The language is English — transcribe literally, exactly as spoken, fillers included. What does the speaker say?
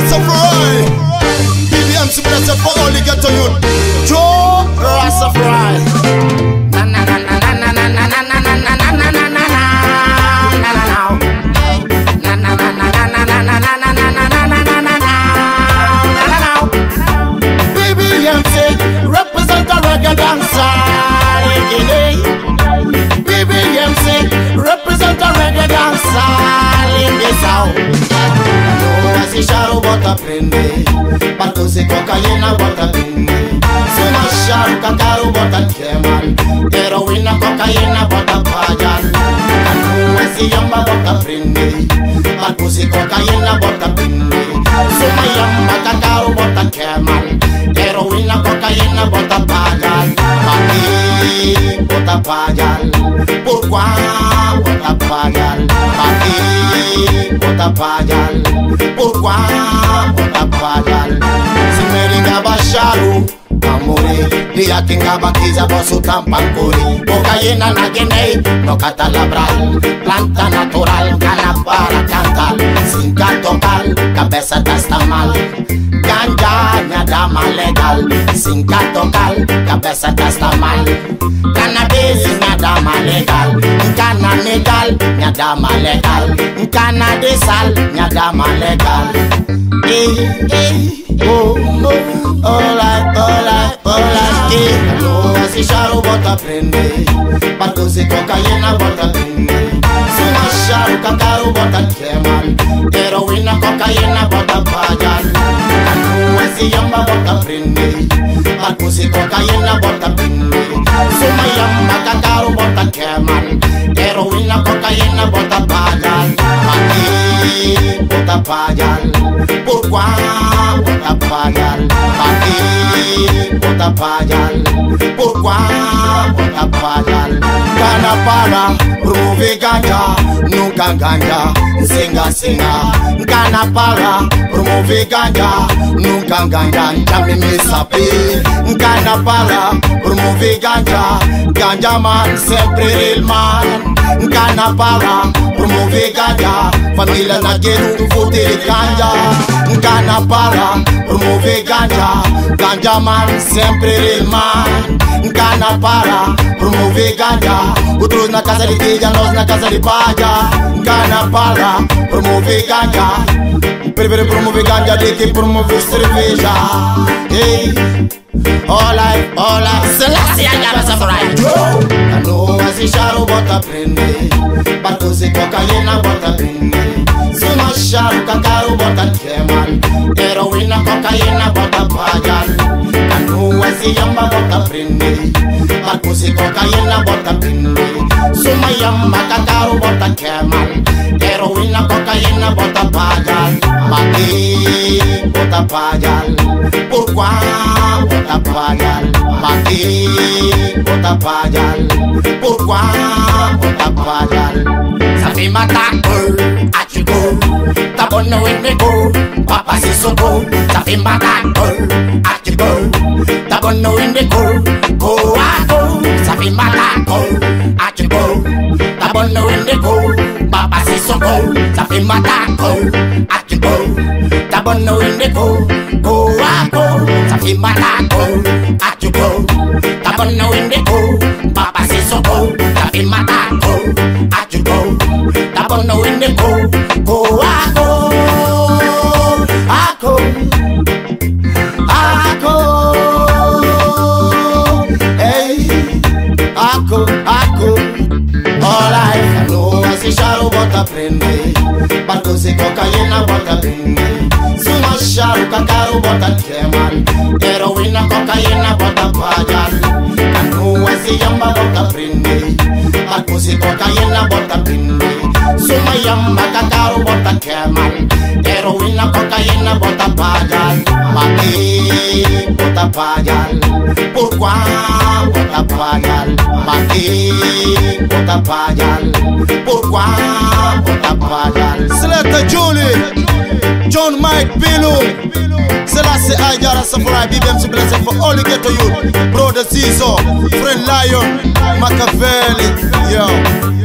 Rastafari. B B M C blessed for all the ghetto youth. Joe Rastafari. Na na na na na na na na na na na na na na na na. Na na na na na na na na na na na na na na na. B B M C represent a reggae dancer. B B M C represent a reggae dancer in the sound. No si sharu bota prende, pato si cocaína bota prende. Suma sharu kakaru bota kemal, heroína cocaína bota payal. No si yamba bota prende, pato si cocaína bota prende. Suma yamba kakaru bota kemal, heroína cocaína bota payal. Mati bota payal, pourquoi bota payal? Mati bota payal, pourquoi bota payal? Si meringa basharu amore, dia kinga bakiza bosu tampankuri. Cocaína na genei, no catalabral, planta natural, cana para cantar. Sin tocal, cabeça está mal. Ganja, minha dama legal. Sin tocal, cabeça está mal. Cannabis, minha dama legal. Cana legal, minha dama legal. Cana de sal, minha dama legal. Hey, hey, oh, oh, alright, alright, alright, hey. No, si sharu bota prende, pato si cocaína bota prende. Suma sharu kakaru bota kemal, heroína cocaína bota payal. No, si yamba bota prende, pato si cocaína bota prende. Suma yamba kakaru bota kemal, heroína cocaína bota payal. Mati bota payal, pourquoi bota payal? Mati bota payal, pourquoi bota payal? Kana para prove ganja, nunca ganja, singa singa. Kana para promove ganja, nunca ganja, chame me sabe. Kana para promove ganja, ganja man sempre real man. Kana para promove ganja, família na gueto vote ganja. Kana para promove ganja, ganja man sempre real man. Kana para promove ganja, outros na casa de teja, nós na casa de paja. Kana para promove ganja, prefere promove ganja de que promove cerveja. Hey, olai, olai, Selassie I Rastafari. Cano si sharu bota prende, pato si cocaína bota prende. Suma sharu kakaru bota kemal, heroína cocaína bota payal. Cano si yamba bota prende, pato si cocaína bota prende. Suma yamba kakaru bota kemal, heroína cocaína bota payal. Mati bota payal, pourquoi bota payal? Mati bota payal, pourquoi bota payal? Ça fait ma taco, à tu go. Ta bonne nouvelle me go, papa c'est son go. Ça fait ma taco, à tu go. Ta bonne nouvelle me go, go à go. Ça fait ma taco, à tu go. Ta bonne nouvelle me go, papa c'est son go. Ça fait ma taco, à tu go. Ta bonne nouvelle me go, go à go. Ça fait ma taco, à tu go. Ta bonne nouvelle me go, papa c'est son go. Ça fait ma taco, à tu go. Ta bonne nouvelle me go, go à go. À go, à go. Hey, ako, ako. Alright, no si sharu bota prende, pato si cocaína bota prende. Suma sharu kakaru bota kemal, heroína cocaína bota payal. Cano si yamba bota prende, pato si cocaína bota prende. Suma yamba kakaru bota kemal, heroína cocaína bota payal. Mati bota payal, pourquoi bota payal? Mati bota payal, pourquoi bota payal? Selecta Julie, John Mike Billow, Selassie I Rastafari. B B M C blessed for all the ghetto youth. Brother Zizo, Friend Lion, Machiavelli, yo.